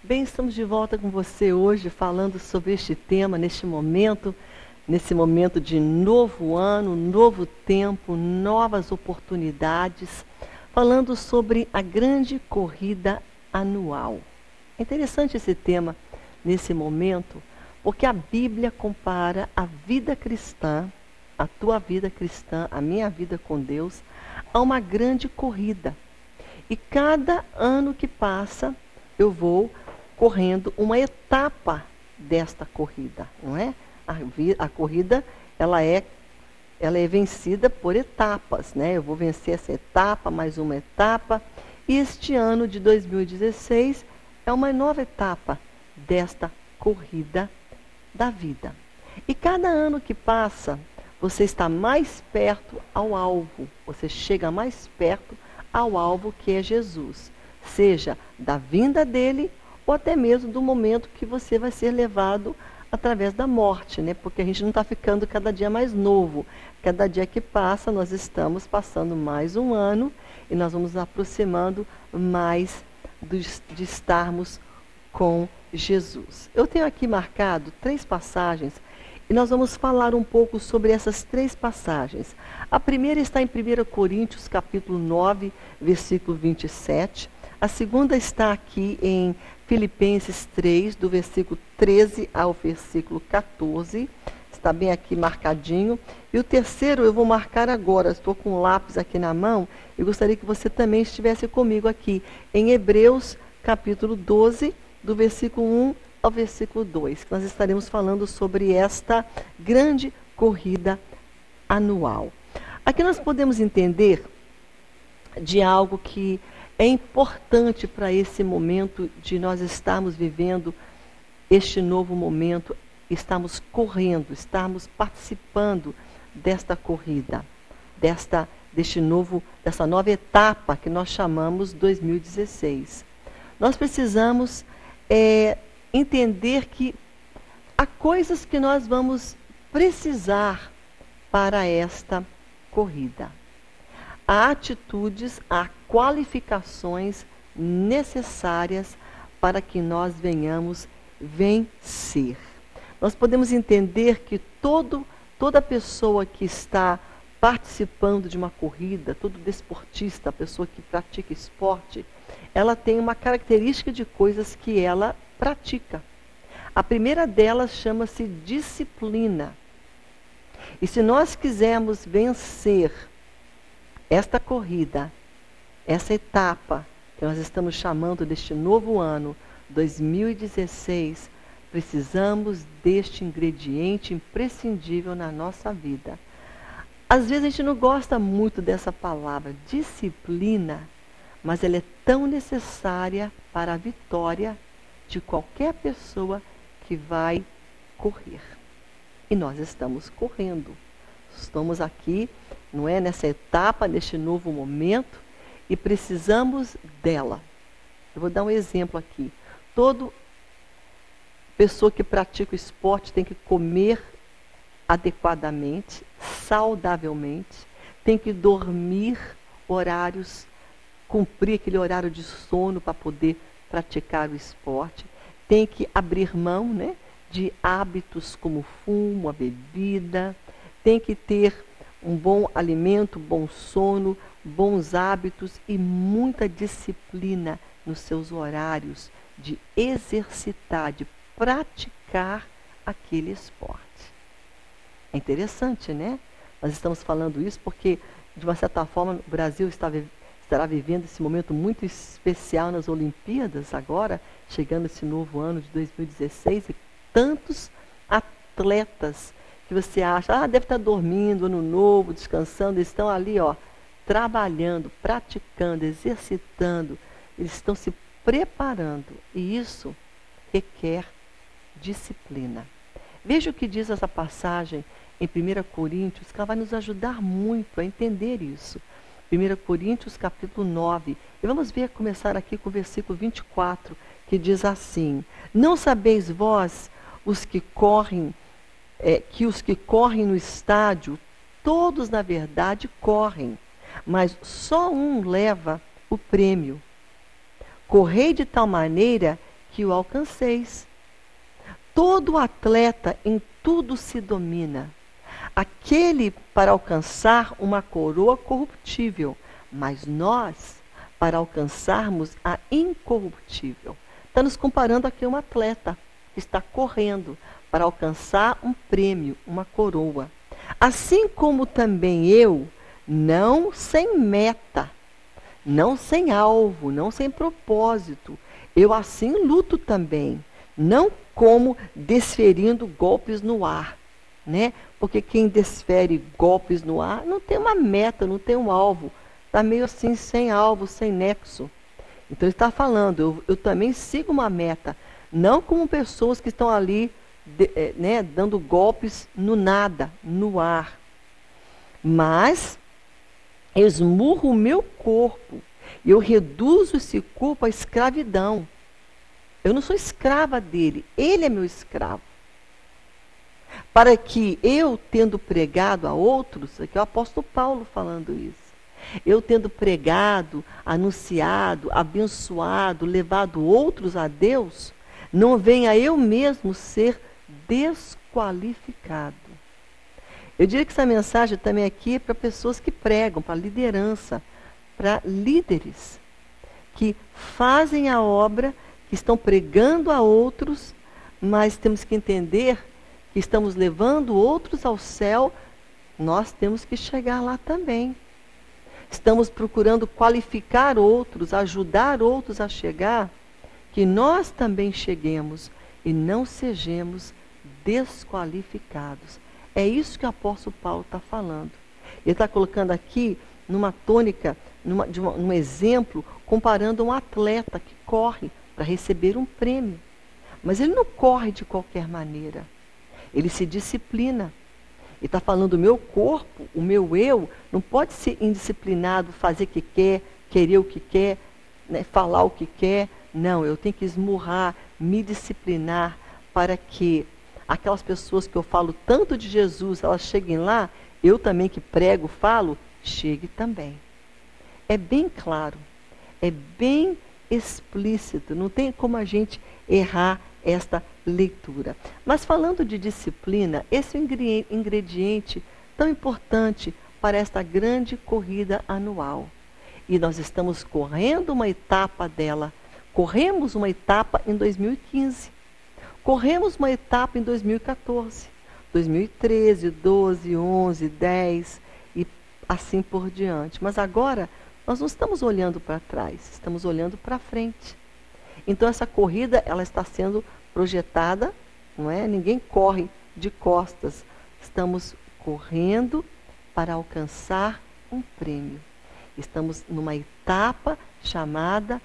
Bem, estamos de volta com você hoje falando sobre este tema, nesse momento de novo ano, novo tempo, novas oportunidades, falando sobre a grande corrida anual. É interessante esse tema nesse momento, porque a Bíblia compara a vida cristã, a tua vida cristã, a minha vida com Deus, a uma grande corrida. E cada ano que passa, eu vou correndo uma etapa desta corrida, não é? A corrida, ela é vencida por etapas, né? Eu vou vencer essa etapa, mais uma etapa, e este ano de 2016 é uma nova etapa desta corrida da vida. E cada ano que passa, você está mais perto ao alvo, você chega mais perto ao alvo que é Jesus, seja da vinda dele, ou até mesmo do momento que você vai ser levado através da morte, né? Porque a gente não está ficando cada dia mais novo. Cada dia que passa, nós estamos passando mais um ano e nós vamos nos aproximando mais de estarmos com Jesus. Eu tenho aqui marcado 3 passagens e nós vamos falar um pouco sobre essas 3 passagens. A primeira está em 1 Coríntios, capítulo 9, versículo 27. A segunda está aqui em Filipenses 3, do versículo 13 ao versículo 14. Está bem aqui marcadinho. E o terceiro eu vou marcar agora. Estou com um lápis aqui na mão e gostaria que você também estivesse comigo aqui. Em Hebreus, capítulo 12, do versículo 1 ao versículo 2. Que nós estaremos falando sobre esta grande corrida anual. Aqui nós podemos entender de algo que é importante para esse momento de nós estarmos vivendo este novo momento, estamos correndo, estamos participando desta corrida, dessa nova etapa que nós chamamos 2016. Nós precisamos entender que há coisas que nós vamos precisar para esta corrida. Há atitudes, há qualificações necessárias para que nós venhamos vencer. Nós podemos entender que toda pessoa que está participando de uma corrida, todo desportista, a pessoa que pratica esporte, ela tem uma característica de coisas que ela pratica. A primeira delas chama-se disciplina. E se nós quisermos vencer esta corrida, essa etapa que nós estamos chamando deste novo ano, 2016, precisamos deste ingrediente imprescindível na nossa vida. Às vezes a gente não gosta muito dessa palavra, disciplina, mas ela é tão necessária para a vitória de qualquer pessoa que vai correr. E nós estamos correndo. Estamos aqui, não é, nessa etapa, neste novo momento, e precisamos dela. Eu vou dar um exemplo aqui. Toda pessoa que pratica o esporte tem que comer adequadamente, saudavelmente, tem que dormir horários, cumprir aquele horário de sono para poder praticar o esporte, tem que abrir mão, né, de hábitos como fumo, a bebida, tem que ter um bom alimento, bom sono, bons hábitos e muita disciplina nos seus horários de exercitar, de praticar aquele esporte. É interessante, né? Nós estamos falando isso porque, de uma certa forma, o Brasil estará vivendo esse momento muito especial nas Olimpíadas agora, chegando esse novo ano de 2016, e tantos atletas que você acha, deve estar dormindo, ano novo, descansando, eles estão ali, trabalhando, praticando, exercitando, eles estão se preparando, e isso requer disciplina. Veja o que diz essa passagem em 1 Coríntios, que ela vai nos ajudar muito a entender isso. 1 Coríntios, capítulo 9, e vamos ver, começar aqui com o versículo 24, que diz assim: Não sabeis vós, os que correm no estádio, todos na verdade correm, mas só um leva o prêmio. Correi de tal maneira que o alcanceis. Todo atleta em tudo se domina. Aquele para alcançar uma coroa corruptível, mas nós para alcançarmos a incorruptível. Está nos comparando aqui a um atleta que está correndo para alcançar um prêmio, uma coroa. Assim como também eu, não sem meta, não sem alvo, não sem propósito, eu assim luto também, não como desferindo golpes no ar, né? Porque quem desfere golpes no ar não tem uma meta, não tem um alvo, está meio assim sem alvo, sem nexo. Então ele está falando, eu também sigo uma meta, não como pessoas que estão ali né, dando golpes no nada, no ar. Mas esmurro o meu corpo, e eu reduzo esse corpo à escravidão. Eu não sou escrava dele, ele é meu escravo. Para que eu, tendo pregado a outros, aqui é o apóstolo Paulo falando isso, eu tendo pregado, anunciado, abençoado, levado outros a Deus, não venha eu mesmo ser desqualificado. Eu diria que essa mensagem também aqui é para pessoas que pregam, para liderança, para líderes, que fazem a obra, que estão pregando a outros, mas temos que entender que estamos levando outros ao céu, nós temos que chegar lá também. Estamos procurando qualificar outros, ajudar outros a chegar, que nós também cheguemos e não sejamos desqualificados. É isso que o apóstolo Paulo está falando. Ele está colocando aqui numa tônica, num exemplo, comparando um atleta que corre para receber um prêmio. Mas ele não corre de qualquer maneira. Ele se disciplina. Ele está falando, o meu corpo, o meu eu, não pode ser indisciplinado, fazer o que quer, querer o que quer, né, falar o que quer. Não, eu tenho que esmurrar, me disciplinar, para que aquelas pessoas que eu falo tanto de Jesus, elas cheguem lá, eu também que prego, falo, chegue também. É bem claro, é bem explícito, não tem como a gente errar esta leitura. Mas falando de disciplina, esse é um ingrediente tão importante para esta grande corrida anual. E nós estamos correndo uma etapa dela. Corremos uma etapa em 2015. Corremos uma etapa em 2014, 2013, 12, 11, 10 e assim por diante. Mas agora nós não estamos olhando para trás, estamos olhando para frente. Então essa corrida, ela está sendo projetada, não é? Ninguém corre de costas. Estamos correndo para alcançar um prêmio. Estamos numa etapa chamada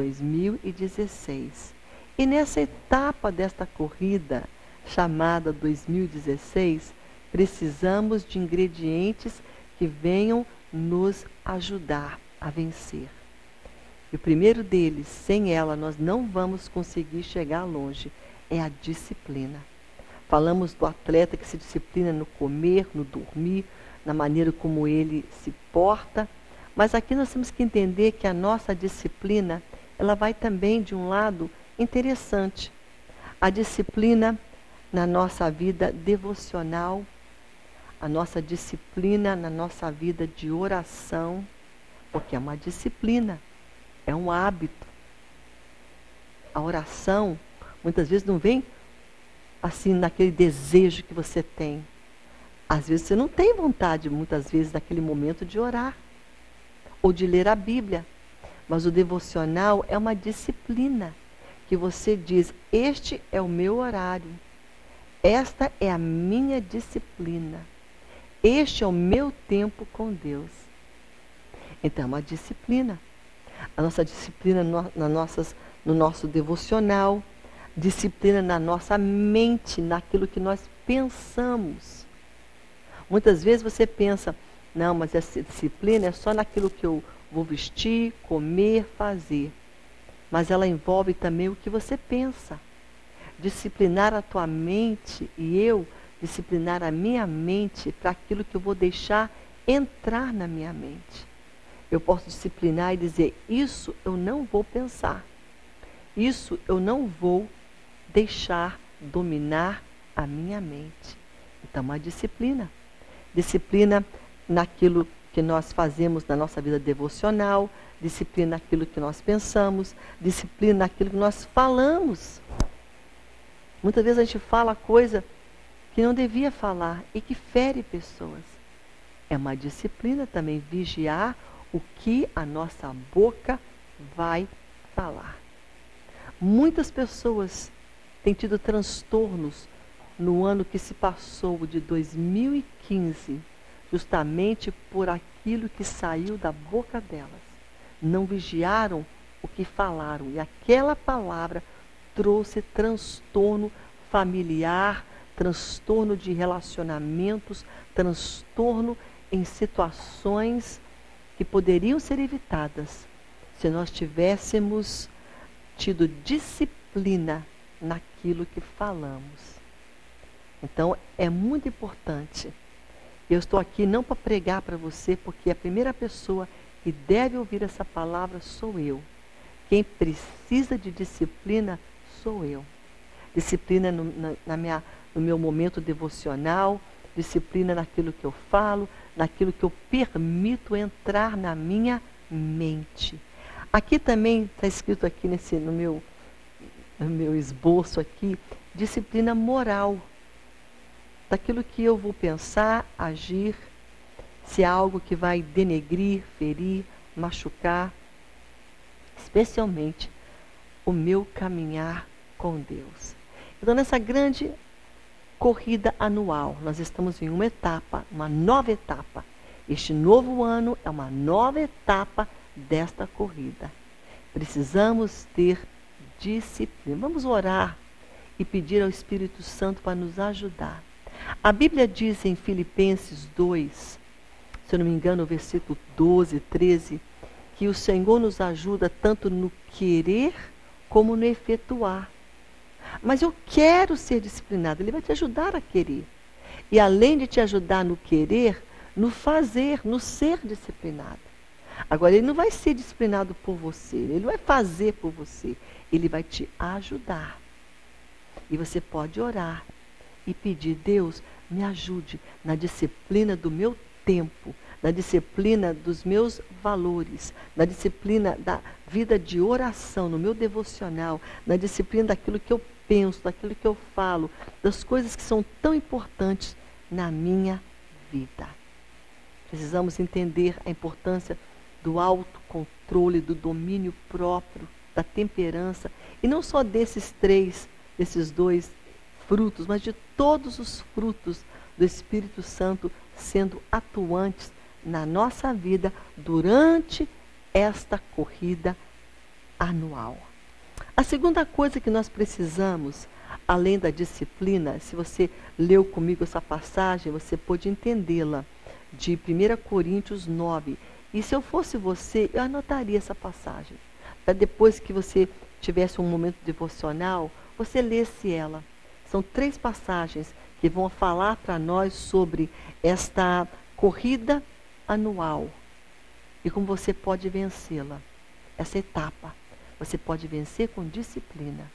2016. E nessa etapa desta corrida, chamada 2016, precisamos de ingredientes que venham nos ajudar a vencer. E o primeiro deles, sem ela nós não vamos conseguir chegar longe, é a disciplina. Falamos do atleta que se disciplina no comer, no dormir, na maneira como ele se porta, mas aqui nós temos que entender que a nossa disciplina, ela vai também de um lado interessante. A disciplina na nossa vida devocional, a nossa disciplina na nossa vida de oração, porque é uma disciplina, é um hábito. A oração, muitas vezes não vem assim naquele desejo que você tem. Às vezes você não tem vontade, muitas vezes, naquele momento de orar ou de ler a Bíblia. Mas o devocional é uma disciplina que você diz, este é o meu horário, esta é a minha disciplina, este é o meu tempo com Deus. Então é uma disciplina. A nossa disciplina no nosso devocional, disciplina na nossa mente, naquilo que nós pensamos. Muitas vezes você pensa, não, mas essa disciplina é só naquilo que eu vou vestir, comer, fazer. Mas ela envolve também o que você pensa. Disciplinar a tua mente e eu disciplinar a minha mente para aquilo que eu vou deixar entrar na minha mente. Eu posso disciplinar e dizer, isso eu não vou pensar. Isso eu não vou deixar dominar a minha mente. Então, uma disciplina. Disciplina naquilo que nós fazemos na nossa vida devocional, disciplina naquilo que nós pensamos, disciplina naquilo que nós falamos. Muitas vezes a gente fala coisa que não devia falar e que fere pessoas. É uma disciplina também vigiar o que a nossa boca vai falar. Muitas pessoas têm tido transtornos no ano que se passou de 2015, justamente por aquilo que saiu da boca delas. Não vigiaram o que falaram e aquela palavra trouxe transtorno familiar, transtorno de relacionamentos, transtorno em situações que poderiam ser evitadas se nós tivéssemos tido disciplina naquilo que falamos. Então, é muito importante. Eu estou aqui não para pregar para você, porque a primeira pessoa que deve ouvir essa palavra sou eu. Quem precisa de disciplina sou eu. Disciplina no meu momento devocional, disciplina naquilo que eu falo, naquilo que eu permito entrar na minha mente. Aqui também está escrito aqui no meu esboço aqui, disciplina moral. Daquilo que eu vou pensar, agir, se é algo que vai denegrir, ferir, machucar, especialmente o meu caminhar com Deus. Então, nessa grande corrida anual, nós estamos em uma etapa, uma nova etapa. Este novo ano é uma nova etapa desta corrida. Precisamos ter disciplina. Vamos orar e pedir ao Espírito Santo para nos ajudar. A Bíblia diz em Filipenses 2, se eu não me engano, o versículo 12, 13, que o Senhor nos ajuda tanto no querer como no efetuar. Mas eu quero ser disciplinado, Ele vai te ajudar a querer. E além de te ajudar no querer, no fazer, no ser disciplinado. Agora, Ele não vai ser disciplinado por você, Ele vai fazer por você, Ele vai te ajudar. E você pode orar e pedir: Deus, me ajude na disciplina do meu tempo, na disciplina dos meus valores, na disciplina da vida de oração, no meu devocional, na disciplina daquilo que eu penso, daquilo que eu falo, das coisas que são tão importantes na minha vida. Precisamos entender a importância do autocontrole, do domínio próprio, da temperança, e não só desses dois frutos, mas de todos os frutos do Espírito Santo sendo atuantes na nossa vida durante esta corrida anual. A segunda coisa que nós precisamos, além da disciplina, se você leu comigo essa passagem, você pode entendê-la, de 1 Coríntios 9. E se eu fosse você, eu anotaria essa passagem, para depois que você tivesse um momento devocional, você lesse ela. São 3 passagens que vão falar para nós sobre esta corrida anual e como você pode vencê-la. Essa etapa, você pode vencer com disciplina.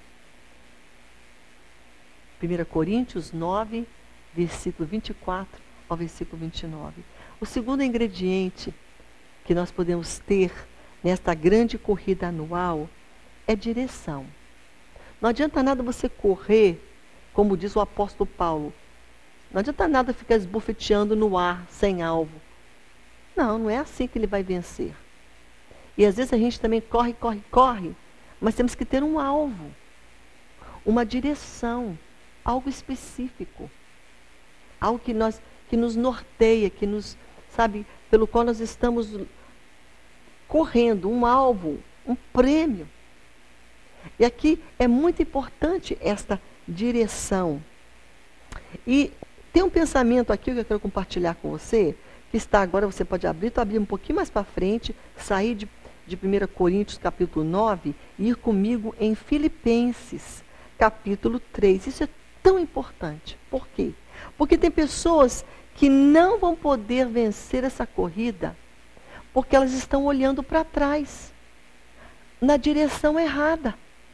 1 Coríntios 9, versículo 24 ao versículo 29. O segundo ingrediente que nós podemos ter nesta grande corrida anual é direção. Não adianta nada você correr, como diz o apóstolo Paulo. Não adianta nada ficar esbofeteando no ar, sem alvo. Não, não é assim que ele vai vencer. E às vezes a gente também corre, mas temos que ter um alvo, uma direção, algo específico. Algo que nos norteia, pelo qual nós estamos correndo, um alvo, um prêmio. E aqui é muito importante esta direção. E tem um pensamento aqui que eu quero compartilhar com você, que está agora, você pode abrir, abrir um pouquinho mais para frente, sair de 1 Coríntios capítulo 9 e ir comigo em Filipenses capítulo 3. Isso é tão importante. Por quê? Porque tem pessoas que não vão poder vencer essa corrida porque elas estão olhando para trás, na direção errada.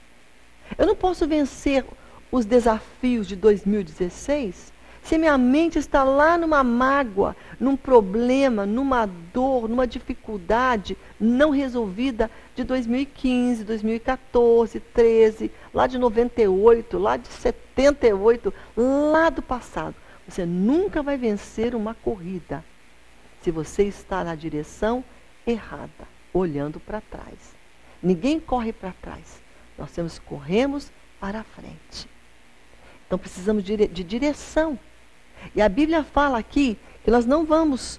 Eu não posso vencer os desafios de 2016 se minha mente está lá numa mágoa, num problema, numa dor, numa dificuldade não resolvida de 2015, 2014, 13, lá de 98, lá de 78, lá do passado. Você nunca vai vencer uma corrida se você está na direção errada, olhando para trás. Ninguém corre para trás. Nós corremos para a frente. Então precisamos de direção. E a Bíblia fala aqui que nós não vamos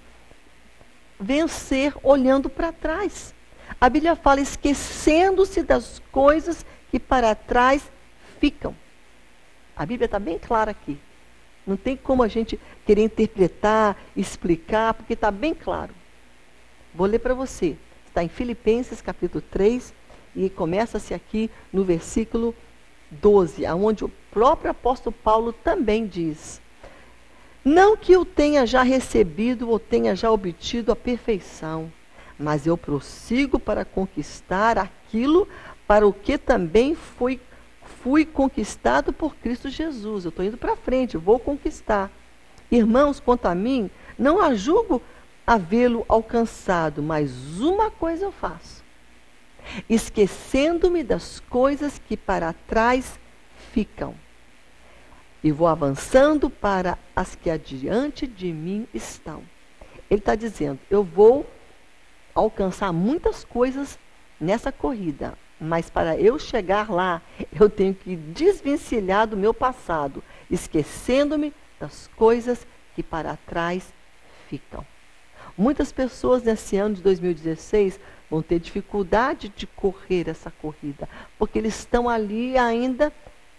vencer olhando para trás. A Bíblia fala esquecendo-se das coisas que para trás ficam. A Bíblia está bem clara aqui. Não tem como a gente querer interpretar, explicar, porque está bem claro. Vou ler para você. Está em Filipenses capítulo 3 e começa-se aqui no versículo 12, onde o próprio apóstolo Paulo também diz: não que eu tenha já recebido ou tenha já obtido a perfeição, mas eu prossigo para conquistar aquilo para o que também fui conquistado por Cristo Jesus. Eu estou indo para frente, vou conquistar. Irmãos, quanto a mim, não a julgo havê-lo alcançado, mas uma coisa eu faço, esquecendo-me das coisas que para trás ficam, e vou avançando para as que adiante de mim estão. Ele está dizendo, eu vou alcançar muitas coisas nessa corrida, mas para eu chegar lá, eu tenho que desvencilhar do meu passado, esquecendo-me das coisas que para trás ficam. Muitas pessoas nesse ano de 2016 vão ter dificuldade de correr essa corrida, porque eles estão ali ainda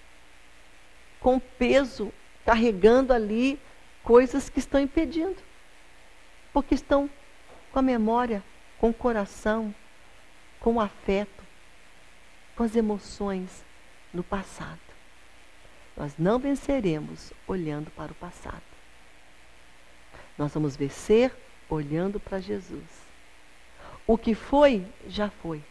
com peso, carregando ali coisas que estão impedindo. Porque estão com a memória, com o coração, com o afeto, com as emoções no passado. Nós não venceremos olhando para o passado. Nós vamos vencer olhando para Jesus. O que foi, já foi.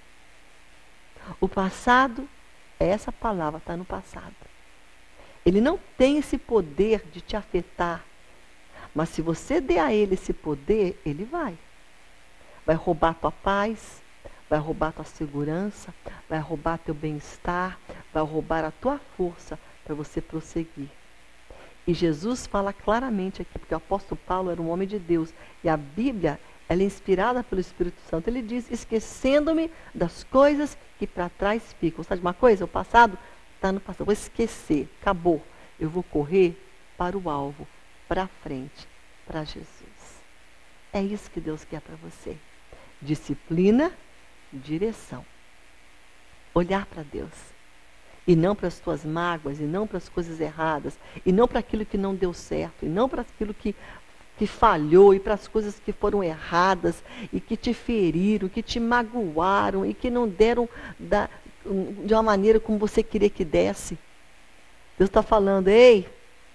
O passado, essa palavra está no passado. Ele não tem esse poder de te afetar. Mas se você der a ele esse poder, ele vai. Vai roubar tua paz, vai roubar tua segurança, vai roubar teu bem-estar, vai roubar a tua força para você prosseguir. E Jesus fala claramente aqui, porque o apóstolo Paulo era um homem de Deus. E a Bíblia, ela é inspirada pelo Espírito Santo. Ele diz, esquecendo-me das coisas que para trás ficam. Sabe de uma coisa? O passado está no passado. Vou esquecer, acabou. Eu vou correr para o alvo, para frente, para Jesus. É isso que Deus quer para você. Disciplina, direção. Olhar para Deus. E não para as tuas mágoas, e não para as coisas erradas, e não para aquilo que não deu certo, e não para aquilo que falhou, e para as coisas que foram erradas, e que te feriram, que te magoaram, e que não deram de uma maneira como você queria que desse. Deus está falando, ei,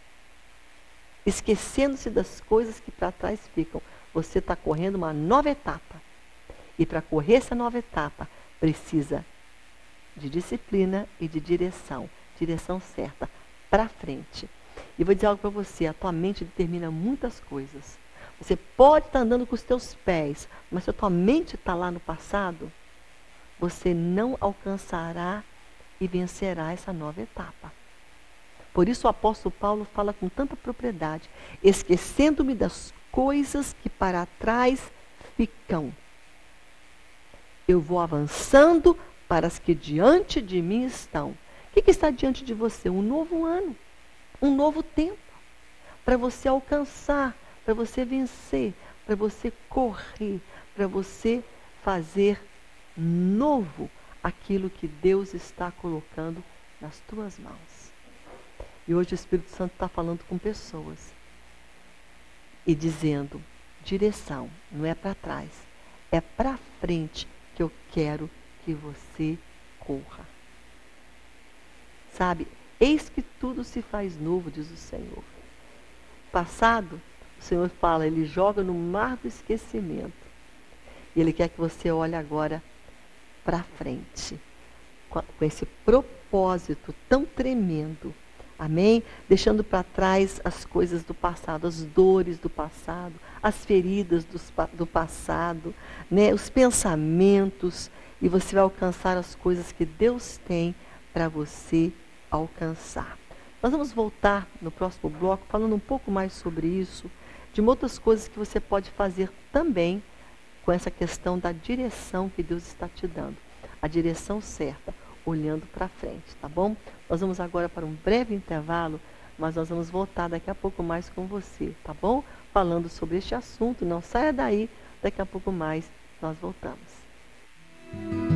esquecendo-se das coisas que para trás ficam, você está correndo uma nova etapa. E para correr essa nova etapa, precisa de disciplina e de direção certa, para frente. E vou dizer algo para você, a tua mente determina muitas coisas. Você pode estar andando com os teus pés, mas se a tua mente está lá no passado, você não alcançará e vencerá essa nova etapa. Por isso o apóstolo Paulo fala com tanta propriedade, esquecendo-me das coisas que para trás ficam. Eu vou avançando para as que diante de mim estão. O que está diante de você? Um novo ano, um novo tempo, para você alcançar, para você vencer, para você correr, para você fazer novo aquilo que Deus está colocando nas tuas mãos. E hoje o Espírito Santo está falando com pessoas e dizendo, direção, não é para trás, é para frente que eu quero que você corra. Sabe, eis que tudo se faz novo, diz o Senhor. Passado, o Senhor fala, Ele joga no mar do esquecimento. E Ele quer que você olhe agora para frente. com esse propósito tão tremendo. Amém? Deixando para trás as coisas do passado, as dores do passado, as feridas do passado, né? Os pensamentos, e você vai alcançar as coisas que Deus tem para você alcançar. Nós vamos voltar no próximo bloco falando um pouco mais sobre isso, de outras coisas que você pode fazer também com essa questão da direção que Deus está te dando. A direção certa, olhando para frente, tá bom? Nós vamos agora para um breve intervalo, mas nós vamos voltar daqui a pouco mais com você, tá bom? Falando sobre este assunto, não saia daí, daqui a pouco mais nós voltamos.